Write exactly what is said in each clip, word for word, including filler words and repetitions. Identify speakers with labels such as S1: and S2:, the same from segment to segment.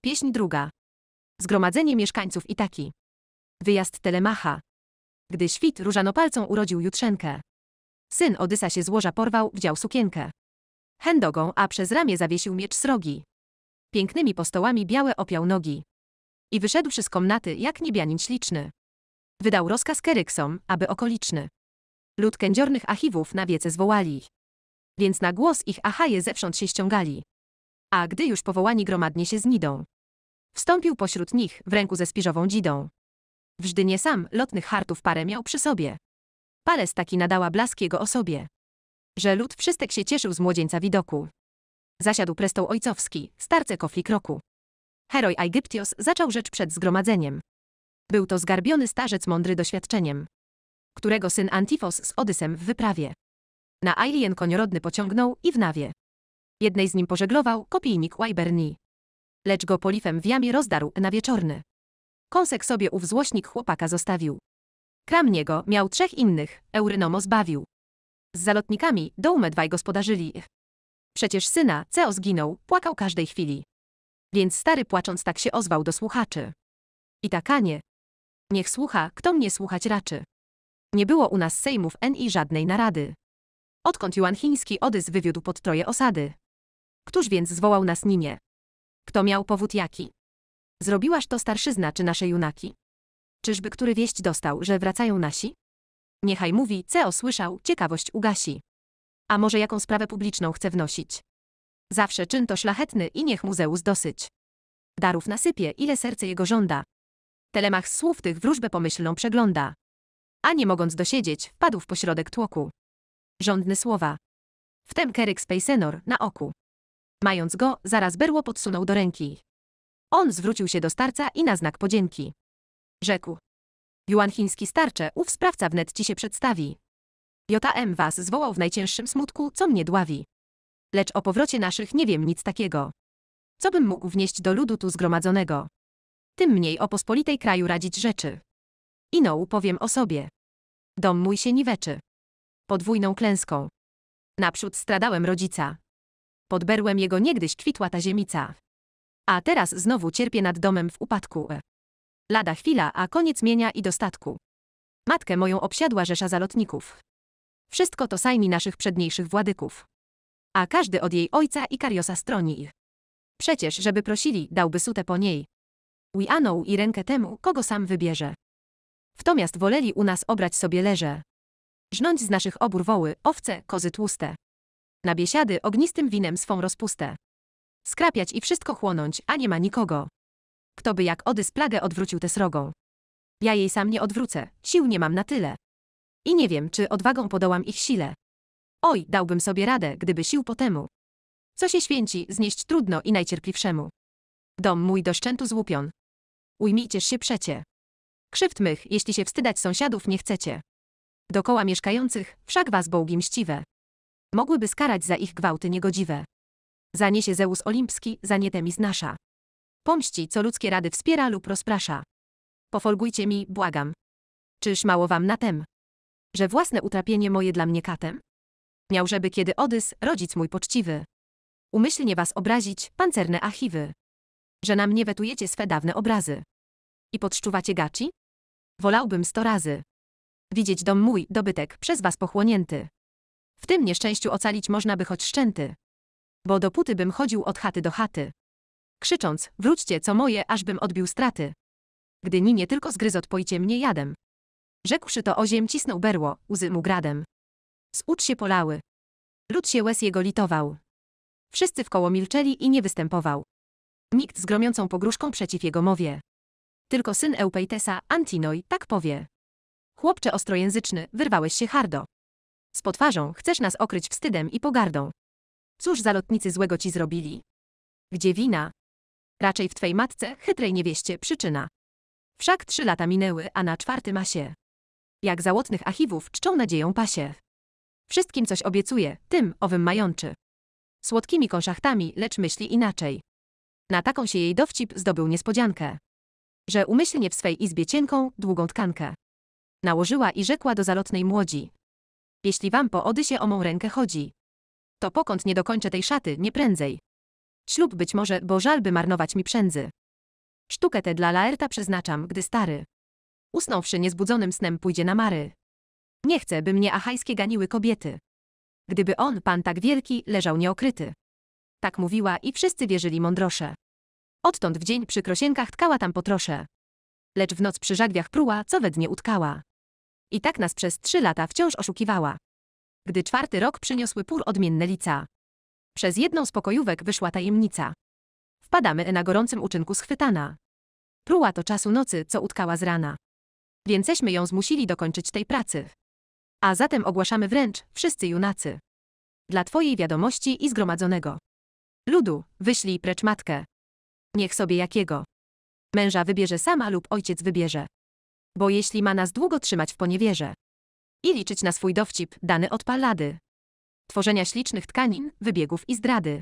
S1: Pieśń druga. Zgromadzenie mieszkańców Itaki. Wyjazd Telemacha. Gdy świt różanopalcą urodził jutrzenkę. Syn Odysa się z łoża porwał, wdział sukienkę. Chędogą, a przez ramię zawiesił miecz srogi. Pięknymi postołami białe opiał nogi. I wyszedłszy z komnaty, jak niebianin śliczny. Wydał rozkaz Keryksom, aby okoliczny lud kędziornych Achiwów na wiece zwołali. Więc na głos ich Achaje zewsząd się ściągali. A gdy już powołani gromadnie się znidą, wstąpił pośród nich, w ręku ze spiżową dzidą. Wżdy nie sam, lotnych hartów parę miał przy sobie. Pales taki nadała blask jego osobie, że lud wszystek się cieszył z młodzieńca widoku. Zasiadł prestoł ojcowski, starce kofli kroku. Heroj Aegyptios zaczął rzecz przed zgromadzeniem. Był to zgarbiony starzec mądry doświadczeniem, którego syn Antifos z Odysem w wyprawie na Ailien koniorodny pociągnął i w nawie jednej z nim pożeglował kopijnik Łajberni. Lecz go polifem w jamie rozdarł na wieczorny. Kąsek sobie ów złośnik chłopaka zostawił. Kram niego miał trzech innych, Eurynomo zbawił. Z zalotnikami dołme dwaj gospodarzyli. Przecież syna, Ceo zginął, płakał każdej chwili. Więc stary płacząc tak się ozwał do słuchaczy. Itakanie, niech słucha, kto mnie słuchać raczy. Nie było u nas sejmów ni żadnej narady. Odkąd Juanchiński Odys wywiódł pod Troje osady. Któż więc zwołał nas nimie? Kto miał powód jaki? Zrobiłaż to starszyzna czy nasze junaki? Czyżby który wieść dostał, że wracają nasi? Niechaj mówi, Ceo słyszał, ciekawość ugasi. A może jaką sprawę publiczną chce wnosić? Zawsze czyn to szlachetny i niech mu Zeus dosyć darów nasypie, ile serce jego żąda. Telemach z słów tych wróżbę pomyślną przegląda. A nie mogąc dosiedzieć, wpadł w pośrodek tłoku. Żądny słowa. Wtem Keryks Peisenor na oku. Mając go, zaraz berło podsunął do ręki. On zwrócił się do starca i na znak podzięki rzekł. Juanchiński starcze, ów sprawca wnet ci się przedstawi. Jotam was zwołał w najcięższym smutku, co mnie dławi. Lecz o powrocie naszych nie wiem nic takiego, co bym mógł wnieść do ludu tu zgromadzonego. Tym mniej o pospolitej kraju radzić rzeczy. Ino powiem o sobie. Dom mój się niweczy podwójną klęską. Naprzód stradałem rodzica. Pod berłem jego niegdyś kwitła ta ziemica. A teraz znowu cierpię nad domem w upadku. Lada chwila, a koniec mienia i dostatku. Matkę moją obsiadła rzesza zalotników. Wszystko to sajmi naszych przedniejszych władyków. A każdy od jej ojca i Kariosa stroni ich. Przecież, żeby prosili, dałby sutę po niej. Ujano i rękę temu, kogo sam wybierze. Wtomiast woleli u nas obrać sobie leże. Żnąć z naszych obór woły, owce, kozy tłuste. Na biesiady ognistym winem swą rozpustę. Skrapiać i wszystko chłonąć, a nie ma nikogo. Kto by jak Odys plagę odwrócił tę srogą? Ja jej sam nie odwrócę, sił nie mam na tyle. I nie wiem, czy odwagą podołam ich sile. Oj, dałbym sobie radę, gdyby sił po temu. Co się święci, znieść trudno i najcierpliwszemu. Dom mój do szczętu złupion. Ujmijcież się przecie. Krzywd mych, jeśli się wstydać sąsiadów nie chcecie. Dokoła mieszkających, wszak was bołgi mściwe mogłyby skarać za ich gwałty niegodziwe. Zaniesie Zeus olimpski, za nie Temis nasza. Pomści, co ludzkie rady wspiera lub rozprasza. Pofolgujcie mi, błagam. Czyż mało wam na tem, że własne utrapienie moje dla mnie katem? Miał, żeby kiedy Odys, rodzic mój poczciwy, umyślnie was obrazić, pancerne Achiwy, że na mnie wetujecie swe dawne obrazy i podszczuwacie gaci? Wolałbym sto razy widzieć dom mój, dobytek, przez was pochłonięty. W tym nieszczęściu ocalić można by choć szczęty, bo dopóty bym chodził od chaty do chaty, krzycząc, wróćcie co moje, ażbym odbił straty. Gdy ni nie tylko zgryzot pojcie mnie jadem. Rzekłszy to oziem cisnął berło, łzy mu gradem. Z ucz się polały. Lud się łez jego litował. Wszyscy wkoło milczeli i nie występował nikt z gromiącą pogróżką przeciw jego mowie. Tylko syn Eupeitesa, Antinoi, tak powie. Chłopcze ostrojęzyczny, wyrwałeś się hardo. Z potwarzą chcesz nas okryć wstydem i pogardą. Cóż zalotnicy złego ci zrobili? Gdzie wina? Raczej w twej matce, chytrej niewieście, przyczyna. Wszak trzy lata minęły, a na czwarty ma się. Jak załotnych Achiwów czczą nadzieją pasie. Wszystkim coś obiecuje, tym, owym majączy. Słodkimi konszachtami, lecz myśli inaczej. Na taką się jej dowcip zdobył niespodziankę, że umyślnie w swej izbie cienką, długą tkankę nałożyła i rzekła do zalotnej młodzi. Jeśli wam po Odysie o mą rękę chodzi, to pokąd nie dokończę tej szaty, nie prędzej Ślub być może, bo żal by marnować mi przędzy. Sztukę tę dla Laerta przeznaczam, gdy stary, usnąwszy niezbudzonym snem, pójdzie na mary. Nie chcę, by mnie achajskie ganiły kobiety. Gdyby on, pan tak wielki, leżał nieokryty. Tak mówiła i wszyscy wierzyli mądrosze. Odtąd w dzień przy krosienkach tkała tam potrosze. Lecz w noc przy żagwiach pruła, co we dnie utkała. I tak nas przez trzy lata wciąż oszukiwała. Gdy czwarty rok przyniosły pór odmienne lica. Przez jedną z pokojówek wyszła tajemnica. Wpadamy na gorącym uczynku schwytana. Pruła to czasu nocy, co utkała z rana. Więceśmy ją zmusili dokończyć tej pracy. A zatem ogłaszamy wręcz, wszyscy junacy. Dla twojej wiadomości i zgromadzonego ludu, wyślij precz matkę. Niech sobie jakiego męża wybierze sama lub ojciec wybierze. Bo jeśli ma nas długo trzymać w poniewierze i liczyć na swój dowcip, dany od pallady, tworzenia ślicznych tkanin, wybiegów i zdrady,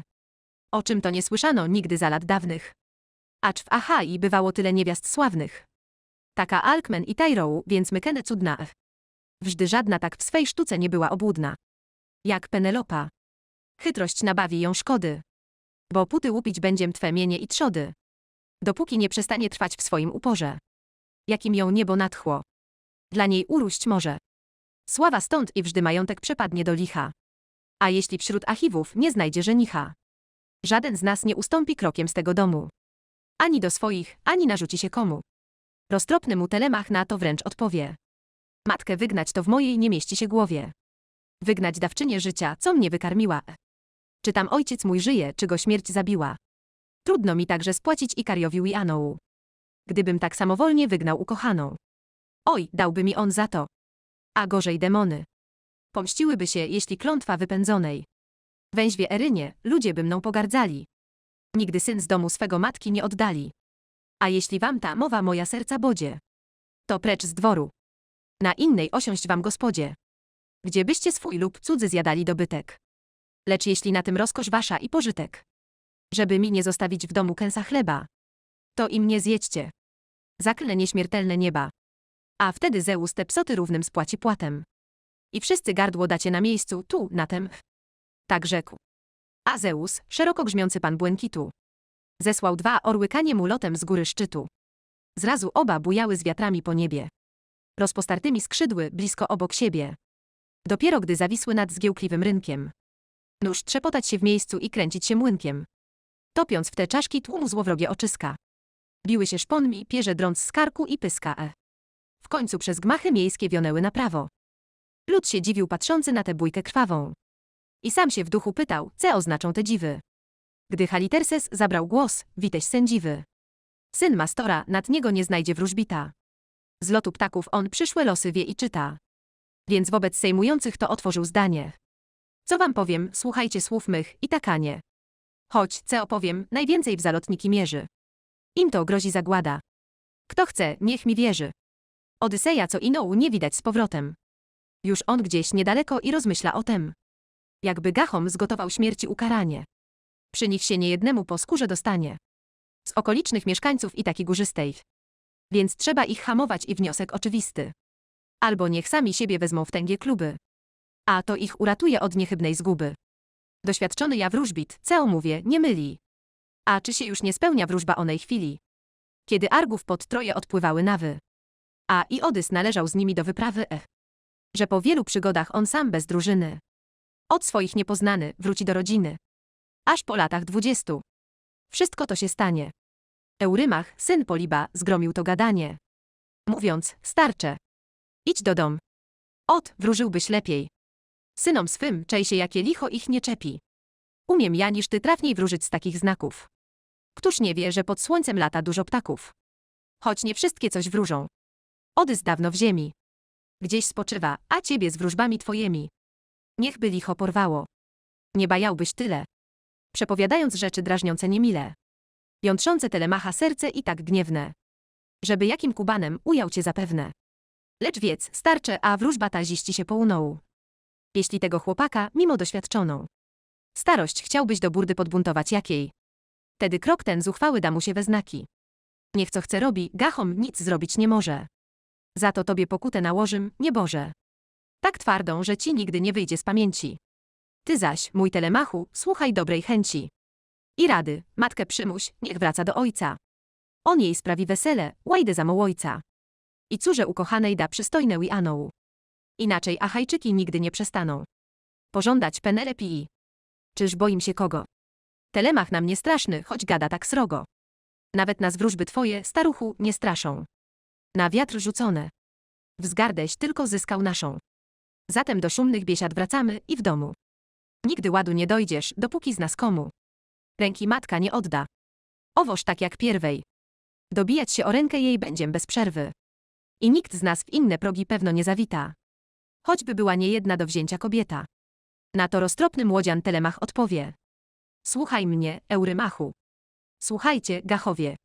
S1: o czym to nie słyszano nigdy za lat dawnych. Acz w Achai bywało tyle niewiast sławnych. Taka Alkmen i Tyrou, więc Mykene cudna. Wżdy żadna tak w swej sztuce nie była obłudna. Jak Penelopa. Chytrość nabawi ją szkody. Bo puty łupić będziem twe mienie i trzody. Dopóki nie przestanie trwać w swoim uporze. Jakim ją niebo natchło. Dla niej uróść może. Sława stąd i wżdy majątek przepadnie do licha. A jeśli wśród Achiwów nie znajdzie żenicha, żaden z nas nie ustąpi krokiem z tego domu. Ani do swoich, ani narzuci się komu. Roztropny mu Telemach na to wręcz odpowie. Matkę wygnać to w mojej nie mieści się głowie. Wygnać dawczynię życia, co mnie wykarmiła. Czy tam ojciec mój żyje, czy go śmierć zabiła. Trudno mi także spłacić Ikariowi i Anołu. Gdybym tak samowolnie wygnał ukochaną. Oj, dałby mi on za to. A gorzej demony. Pomściłyby się, jeśli klątwa wypędzonej węźwie Erynie, ludzie by mną pogardzali. Nigdy syn z domu swego matki nie oddali. A jeśli wam ta mowa moja serca bodzie, to precz z dworu. Na innej osiąść wam gospodzie. Gdzie byście swój lub cudzy zjadali dobytek. Lecz jeśli na tym rozkosz wasza i pożytek, żeby mi nie zostawić w domu kęsa chleba, to im nie zjedźcie. Zaklnę nieśmiertelne nieba. A wtedy Zeus te psoty równym spłaci płatem. I wszyscy gardło dacie na miejscu, tu, na tem. Tak rzekł. A Zeus, szeroko grzmiący pan błękitu, zesłał dwa orły kanie mu lotem z góry szczytu. Zrazu oba bujały z wiatrami po niebie. Rozpostartymi skrzydły, blisko obok siebie. Dopiero gdy zawisły nad zgiełkliwym rynkiem. Nóż trzepotać się w miejscu i kręcić się młynkiem. Topiąc w te czaszki tłumu złowrogie oczyska. Biły się szponmi, pierze drąc z karku i pyska e. W końcu przez gmachy miejskie wionęły na prawo. Lud się dziwił patrzący na tę bójkę krwawą. I sam się w duchu pytał, co oznaczą te dziwy. Gdy Haliterses zabrał głos, witeś sędziwy. Syn Mastora, nad niego nie znajdzie wróżbita. Z lotu ptaków on przyszłe losy wie i czyta. Więc wobec sejmujących to otworzył zdanie. Co wam powiem, słuchajcie słów mych i takanie. Choć, co opowiem, najwięcej w zalotniki mierzy. Im to grozi zagłada. Kto chce, niech mi wierzy. Odyseja, co inołu nie widać z powrotem. Już on gdzieś niedaleko i rozmyśla o tem. Jakby Gachom zgotował śmierci ukaranie. Przy nich się niejednemu po skórze dostanie. Z okolicznych mieszkańców i taki górzystej. Więc trzeba ich hamować i wniosek oczywisty. Albo niech sami siebie wezmą w tęgie kluby. A to ich uratuje od niechybnej zguby. Doświadczony ja wróżbit, co mówię, nie myli. A czy się już nie spełnia wróżba onej chwili? Kiedy Argów pod Troje odpływały nawy. A i Odys należał z nimi do wyprawy e. Że po wielu przygodach on sam bez drużyny. Od swoich niepoznany, wróci do rodziny. Aż po latach dwudziestu. Wszystko to się stanie. Eurymach, syn Poliba, zgromił to gadanie. Mówiąc, starcze. Idź do dom. Ot, wróżyłbyś lepiej. Synom swym, czej się jakie licho ich nie czepi. Umiem ja niż ty trafniej wróżyć z takich znaków. Któż nie wie, że pod słońcem lata dużo ptaków. Choć nie wszystkie coś wróżą. Odys dawno w ziemi. Gdzieś spoczywa, a ciebie z wróżbami twojemi. Niechby licho porwało. Nie bajałbyś tyle. Przepowiadając rzeczy drażniące niemile. Jątrzące Telemacha serce i tak gniewne. Żeby jakim kubanem ujał cię zapewne. Lecz wiedz, starcze, a wróżba ta ziści się połunął. Jeśli tego chłopaka, mimo doświadczoną starość chciałbyś do burdy podbuntować jakiej. Tedy krok ten zuchwały da mu się we znaki. Niech co chce robi, Gachom nic zrobić nie może. Za to tobie pokutę nałożym, nieboże. Tak twardą, że ci nigdy nie wyjdzie z pamięci. Ty zaś, mój Telemachu, słuchaj dobrej chęci. I rady, matkę przymuś, niech wraca do ojca. On jej sprawi wesele, łajdę za mołojca. I córze ukochanej da przystojne i anoł. Inaczej Achajczyki nigdy nie przestaną pożądać Penelopii. Czyż boim się kogo? Telemach nam nie straszny, choć gada tak srogo. Nawet nas wróżby twoje, staruchu, nie straszą. Na wiatr rzucone. Wzgardeś tylko zyskał naszą. Zatem do szumnych biesiad wracamy i w domu. Nigdy ładu nie dojdziesz, dopóki z nas komu ręki matka nie odda. Owoż tak jak pierwej. Dobijać się o rękę jej będziem bez przerwy. I nikt z nas w inne progi pewno nie zawita. Choćby była niejedna do wzięcia kobieta. Na to roztropny młodzian Telemach odpowie. Słuchaj mnie, Eurymachu. Słuchajcie, Gachowie.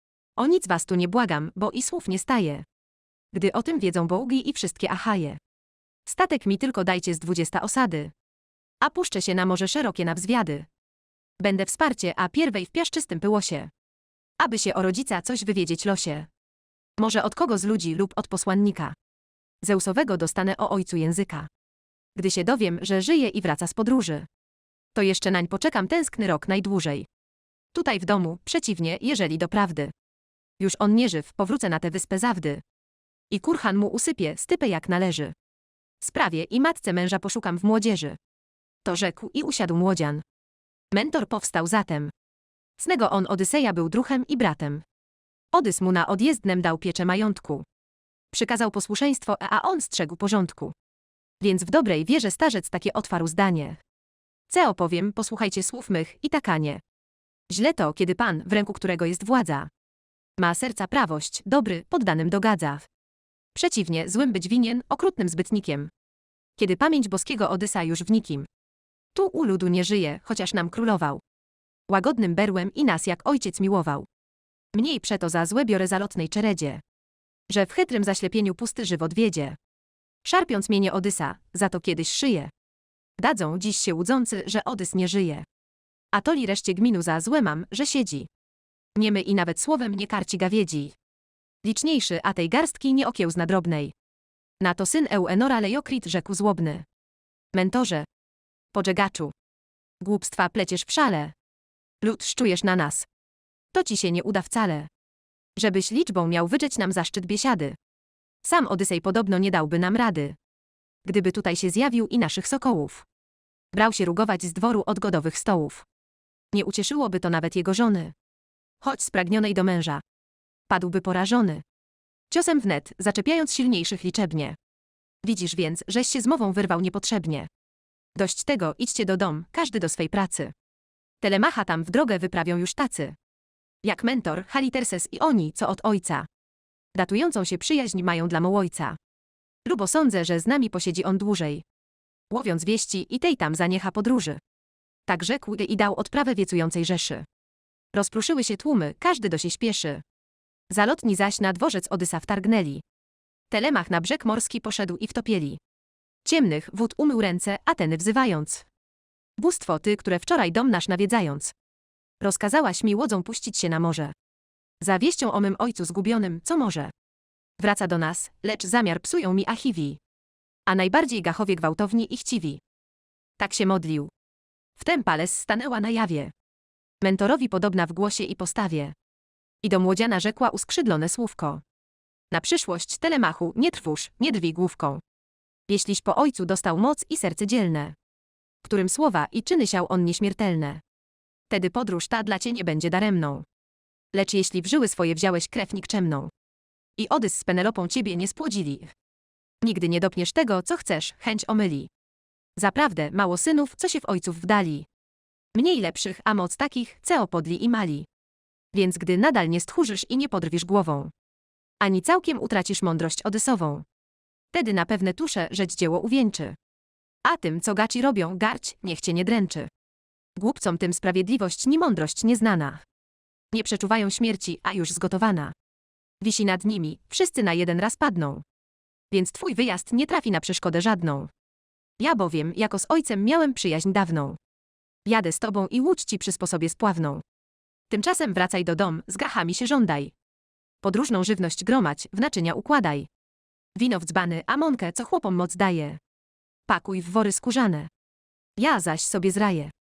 S1: O nic was tu nie błagam, bo i słów nie staje. Gdy o tym wiedzą bołgi i wszystkie Achaje. Statek mi tylko dajcie z dwudziesta osady. A puszczę się na morze szerokie na wzwiady. Będę wsparcie, a pierwej w piaszczystym pyłosie. Aby się o rodzica coś wywiedzieć losie. Może od kogo z ludzi lub od posłannika Zeusowego dostanę o ojcu języka. Gdy się dowiem, że żyje i wraca z podróży, to jeszcze nań poczekam tęskny rok najdłużej. Tutaj w domu, przeciwnie, jeżeli doprawdy już on nie żyw, powrócę na tę wyspę zawdy. I kurhan mu usypie stypę jak należy. Sprawię i matce męża poszukam w młodzieży. To rzekł i usiadł młodzian. Mentor powstał zatem. Snego on Odyseja był druhem i bratem. Odys mu na odjezdnem dał pieczę majątku. Przykazał posłuszeństwo, a on strzegł porządku. Więc w dobrej wierze starzec takie otwarł zdanie. Ce opowiem, posłuchajcie słów mych i takanie. Źle to, kiedy pan, w ręku którego jest władza, ma serca prawość, dobry, poddanym dogadza. Przeciwnie, złym być winien, okrutnym zbytnikiem. Kiedy pamięć boskiego Odysa już w nikim. Tu u ludu nie żyje, chociaż nam królował. Łagodnym berłem i nas jak ojciec miłował. Mniej przeto za złe biorę zalotnej czeredzie, że w chytrym zaślepieniu pusty żywot wiedzie. Szarpiąc mienie Odysa, za to kiedyś szyje. Dadzą dziś się łudzący, że Odys nie żyje. A toli reszcie gminu za złe mam, że siedzi. Niemy i nawet słowem nie karci gawiedzi. Liczniejszy, a tej garstki nie okiełzna drobnej. Na to syn Euenora Lejokrit rzekł złobny. Mentorze, podżegaczu, głupstwa pleciesz w szale. Lud szczujesz na nas. To ci się nie uda wcale. Żebyś liczbą miał wydrzeć nam zaszczyt biesiady. Sam Odysej podobno nie dałby nam rady. Gdyby tutaj się zjawił i naszych sokołów brał się rugować z dworu od godowych stołów. Nie ucieszyłoby to nawet jego żony. Choć spragnionej do męża padłby porażony ciosem wnet, zaczepiając silniejszych liczebnie. Widzisz więc, żeś się z mową wyrwał niepotrzebnie. Dość tego, idźcie do dom, każdy do swej pracy. Telemacha tam w drogę wyprawią już tacy. Jak mentor, Haliterses i oni, co od ojca. Datującą się przyjaźń mają dla mołojca. Lubo sądzę, że z nami posiedzi on dłużej. Łowiąc wieści i tej tam zaniecha podróży. Tak rzekł i dał odprawę wiecującej rzeszy. Rozpruszyły się tłumy, każdy do się śpieszy. Zalotni zaś na dworzec Odysa wtargnęli. Telemach na brzeg morski poszedł i wtopieli. Ciemnych wód umył ręce, Ateny wzywając. Bóstwo ty, które wczoraj dom nasz nawiedzając, rozkazałaś mi łodzą puścić się na morze. Za wieścią o mym ojcu zgubionym, co może? Wraca do nas, lecz zamiar psują mi Achiwi. A najbardziej Gachowie gwałtowni i chciwi. Tak się modlił. Wtem Pales stanęła na jawie. Mentorowi podobna w głosie i postawie. I do młodziana rzekła uskrzydlone słówko. Na przyszłość, Telemachu, nie trwóż, nie drwij główką. Jeśliś po ojcu dostał moc i serce dzielne, którym słowa i czyny siał on nieśmiertelne. Tedy podróż ta dla cię nie będzie daremną. Lecz jeśli w żyły swoje wziąłeś krew nikczemną i Odys z Penelopą ciebie nie spłodzili, nigdy nie dopniesz tego, co chcesz, chęć omyli. Zaprawdę mało synów, co się w ojców wdali. Mniej lepszych, a moc takich, ce opodli i mali. Więc gdy nadal nie stchórzysz i nie podrwisz głową, ani całkiem utracisz mądrość Odysową, tedy na pewne tusze rzeć dzieło uwieńczy. A tym, co gaci robią, garć, niech cię nie dręczy. Głupcom tym sprawiedliwość ni mądrość nieznana. Nie przeczuwają śmierci, a już zgotowana wisi nad nimi, wszyscy na jeden raz padną. Więc twój wyjazd nie trafi na przeszkodę żadną. Ja bowiem, jako z ojcem miałem przyjaźń dawną. Jadę z tobą i łódź ci przysposobię spławną. Tymczasem wracaj do dom, z gachami się żądaj. Podróżną żywność gromać, w naczynia układaj. Wino w dzbany, a mąkę, co chłopom moc daje, pakuj w wory skórzane. Ja zaś sobie zraję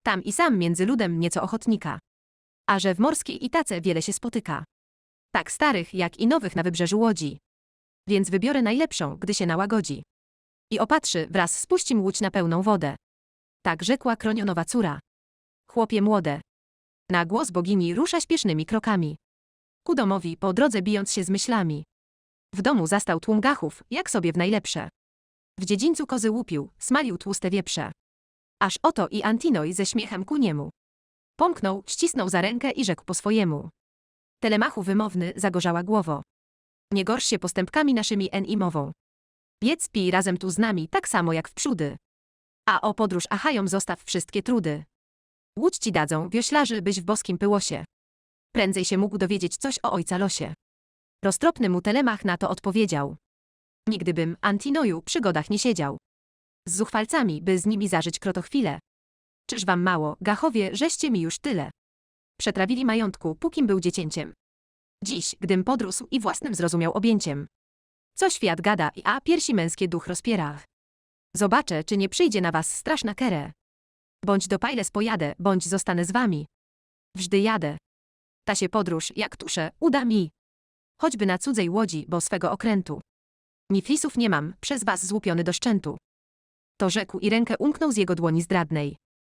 S1: Tam i sam między ludem nieco ochotnika. A że w morskiej Itace wiele się spotyka. Tak starych, jak i nowych na wybrzeżu łodzi. Więc wybiorę najlepszą, gdy się nałagodzi. I opatrzy, wraz spuścim łódź na pełną wodę. Tak rzekła Kronionowa córa. Chłopie młode. Na głos bogini rusza śpiesznymi krokami. Ku domowi, po drodze bijąc się z myślami. W domu zastał tłum gachów, jak sobie w najlepsze. W dziedzińcu kozy łupił, smalił tłuste wieprze. Aż oto i Antinoi ze śmiechem ku niemu. Pomknął, ścisnął za rękę i rzekł po swojemu. Telemachu wymowny, zagorzała głowo. Nie gorsz się postępkami naszymi en i mową. Jedz pij razem tu z nami, tak samo jak wprzódy. A o podróż Achajom zostaw wszystkie trudy. Łódź ci dadzą, wioślarzy, byś w boskim pyłosie. Prędzej się mógł dowiedzieć coś o ojca losie. Roztropny mu Telemach na to odpowiedział. Nigdy bym, Antinoju, przy godach nie siedział. Z zuchwalcami, by z nimi zażyć krotochwilę. Czyż wam mało, gachowie, żeście mi już tyle. Przetrawili majątku, pókim był dziecięciem. Dziś, gdym podrósł i własnym zrozumiał objęciem. Co świat gada, a piersi męskie duch rozpiera. Zobaczę, czy nie przyjdzie na was straszna kerę. Bądź do Pajles pojadę, bądź zostanę z wami. Wżdy jadę. Ta się podróż, jak tuszę, uda mi. Choćby na cudzej łodzi, bo swego okrętu. Ni flisów nie mam, przez was złupiony do szczętu. To rzekł i rękę umknął z jego dłoni zdradnej.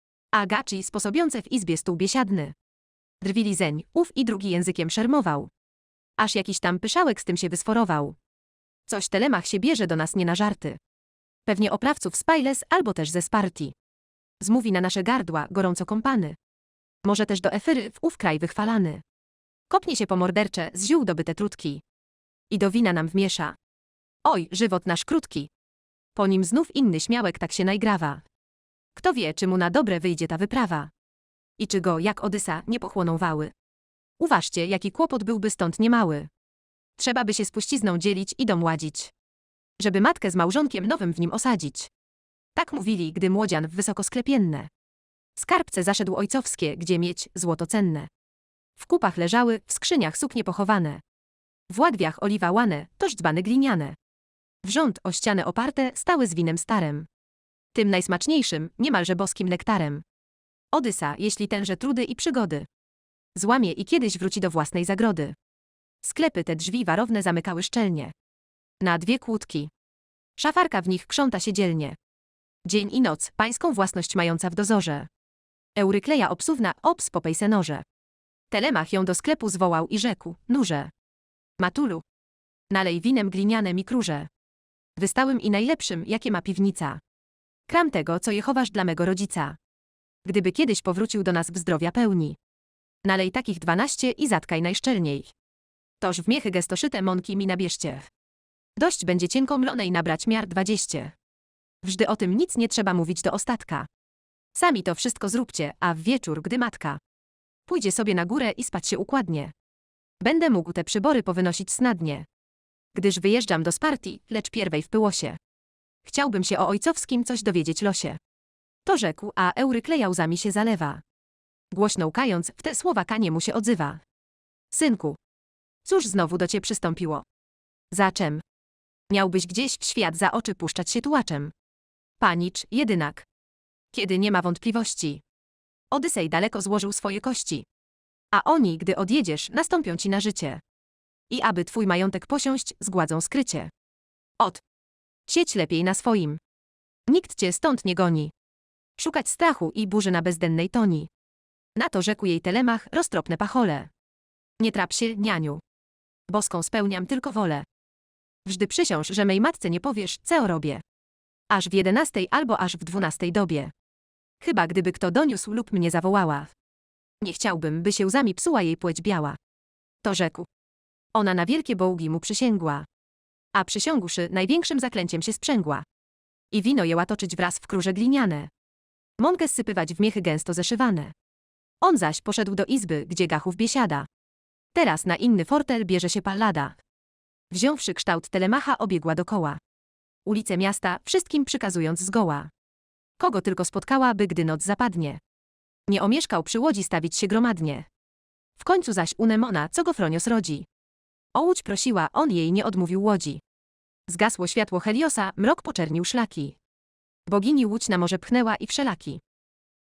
S1: A gaci, sposobiące w izbie stół biesiadny. Drwili zeń, ów i drugi językiem szermował. Aż jakiś tam pyszałek z tym się wysforował. Coś Telemach się bierze do nas nie na żarty. Pewnie oprawców z Pajles albo też ze Sparti. Zmówi na nasze gardła, gorąco kąpany. Może też do Efyry w ów kraj wychwalany. Kopnie się po mordercze, z ziół dobyte trutki. I do wina nam wmiesza. Oj, żywot nasz krótki. Po nim znów inny śmiałek tak się najgrawa. Kto wie, czy mu na dobre wyjdzie ta wyprawa. I czy go, jak Odysa, nie pochłoną wały. Uważcie, jaki kłopot byłby stąd niemały. Trzeba by się spuścizną dzielić i dom ładzić. Żeby matkę z małżonkiem nowym w nim osadzić. Tak mówili, gdy młodzian w wysoko sklepienne. Skarbce zaszedł ojcowskie, gdzie mieć złoto cenne. W kupach leżały, w skrzyniach suknie pochowane. W ładwiach oliwa łane, toż dzbany gliniane. Wrząt o ścianę oparte stały z winem starem. Tym najsmaczniejszym, niemalże boskim nektarem. Odysa, jeśli tenże trudy i przygody. Złamie i kiedyś wróci do własnej zagrody. Sklepy te drzwi warowne zamykały szczelnie. Na dwie kłódki. Szafarka w nich krząta się dzielnie. Dzień i noc, pańską własność mająca w dozorze. Eurykleja obsuwna, obs po pejsenorze. Telemach ją do sklepu zwołał i rzekł, nurze. Matulu. Nalej winem gliniane mi kruże. Wystałym i najlepszym, jakie ma piwnica. Kram tego, co je chowasz dla mego rodzica. Gdyby kiedyś powrócił do nas w zdrowia pełni. Nalej takich dwanaście i zatkaj najszczelniej. Toż w miechy gestoszyte mąki mi nabierzcie. Dość będzie cienko mlonej nabrać miar dwadzieście. Wżdy o tym nic nie trzeba mówić do ostatka. Sami to wszystko zróbcie, a w wieczór, gdy matka pójdzie sobie na górę i spać się układnie. Będę mógł te przybory powynosić snadnie. Gdyż wyjeżdżam do Sparti, lecz pierwej w Pyłosie. Chciałbym się o ojcowskim coś dowiedzieć losie. To rzekł, a Eurykleja łzami się zalewa. Głośno łkając, w te słowa kanie mu się odzywa. Synku, cóż znowu do cie przystąpiło? Za czem? Miałbyś gdzieś w świat za oczy puszczać się tułaczem. Panicz, jedynak. Kiedy nie ma wątpliwości. Odysej daleko złożył swoje kości. A oni, gdy odjedziesz, nastąpią ci na życie. I aby twój majątek posiąść, zgładzą skrycie. Ot. Siedź lepiej na swoim. Nikt cię stąd nie goni. Szukać strachu i burzy na bezdennej toni. Na to rzekł jej Telemach, roztropne pachole. Nie trap się, nianiu. Boską spełniam tylko wolę. Wżdy przysiąż, że mej matce nie powiesz, co robię. Aż w jedenastej albo aż w dwunastej dobie. Chyba gdyby kto doniósł lub mnie zawołała. Nie chciałbym, by się łzami psuła jej płeć biała. To rzekł. Ona na wielkie bołgi mu przysięgła. A przysiągłszy, największym zaklęciem się sprzęgła. I wino jęła toczyć wraz w krurze gliniane. Mąkę zsypywać w miechy gęsto zeszywane. On zaś poszedł do izby, gdzie gachów biesiada. Teraz na inny fortel bierze się Pallada. Wziąwszy kształt Telemacha, obiegła dokoła. Ulice miasta, wszystkim przykazując zgoła. Kogo tylko spotkała, by gdy noc zapadnie. Nie omieszkał przy łodzi stawić się gromadnie. W końcu zaś u Nemona, co go Fronios rodzi. O łódź prosiła, on jej nie odmówił łodzi. Zgasło światło Heliosa, mrok poczernił szlaki. Bogini łódź na morze pchnęła i wszelaki.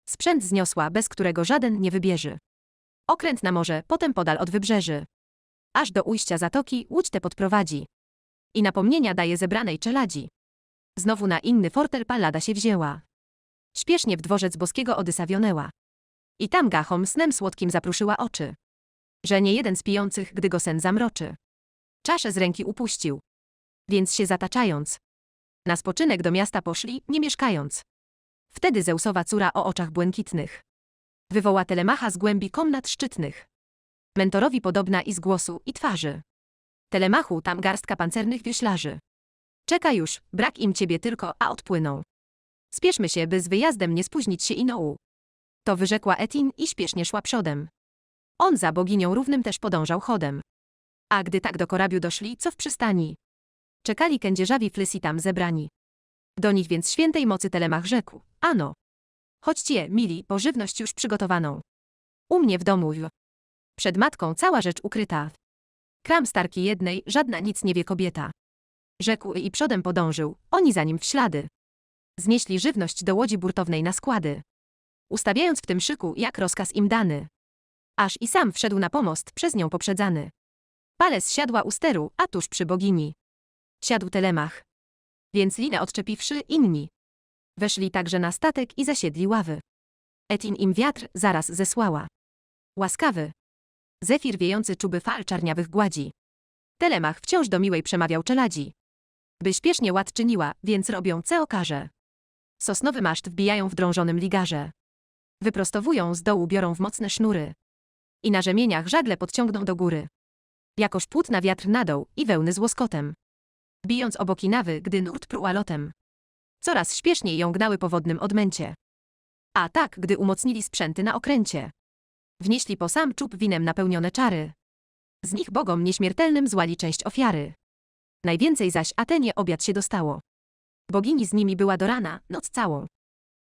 S1: Sprzęt zniosła, bez którego żaden nie wybierze. Okręt na morze, potem podal od wybrzeży. Aż do ujścia zatoki łódź tę podprowadzi. I napomnienia daje zebranej czeladzi. Znowu na inny fortel Pallada się wzięła. Śpiesznie w dworzec boskiego Odysa wionęła. I tam gachom snem słodkim zapruszyła oczy. Że nie jeden z pijących, gdy go sen zamroczy. Czaszę z ręki upuścił. Więc się zataczając. Na spoczynek do miasta poszli, nie mieszkając. Wtedy Zeusowa córa o oczach błękitnych wywoła Telemacha z głębi komnat szczytnych. Mentorowi podobna i z głosu, i twarzy. Telemachu, tam garstka pancernych wioślarzy. Czeka już, brak im ciebie tylko, a odpłyną. Spieszmy się, by z wyjazdem nie spóźnić się Inołu. To wyrzekła Etin i śpiesznie szła przodem. On za boginią równym też podążał chodem. A gdy tak do korabiu doszli, co w przystani, czekali kędzierzawi Flyssi tam zebrani. Do nich więc świętej mocy Telemach rzekł: ano, chodźcie, mili, po żywność już przygotowaną. U mnie w domu w. Przed matką cała rzecz ukryta. Kram starki jednej, żadna nic nie wie kobieta. Rzekł i przodem podążył, oni za nim w ślady. Znieśli żywność do łodzi burtownej na składy. Ustawiając w tym szyku, jak rozkaz im dany. Aż i sam wszedł na pomost, przez nią poprzedzany. Pales siadła u steru, a tuż przy bogini siadł Telemach. Więc linę odczepiwszy, inni weszli także na statek i zasiedli ławy. Etin im wiatr zaraz zesłała. Łaskawy zefir wiejący czuby fal czarniawych gładzi. Telemach wciąż do miłej przemawiał czeladzi. By śpiesznie ład czyniła, więc robią co okaże. Sosnowy maszt wbijają w drążonym ligarze. Wyprostowują z dołu, biorą w mocne sznury. I na rzemieniach żagle podciągną do góry. Jakoż płótna wiatr na dół i wełny z łoskotem. Bijąc o boki nawy, gdy nurt pruła lotem. Coraz śpieszniej ją gnały po wodnym odmęcie. A tak, gdy umocnili sprzęty na okręcie. Wnieśli po sam czub winem napełnione czary. Z nich bogom nieśmiertelnym złali część ofiary. Najwięcej zaś Atenie obiad się dostało. Bogini z nimi była do rana, noc całą.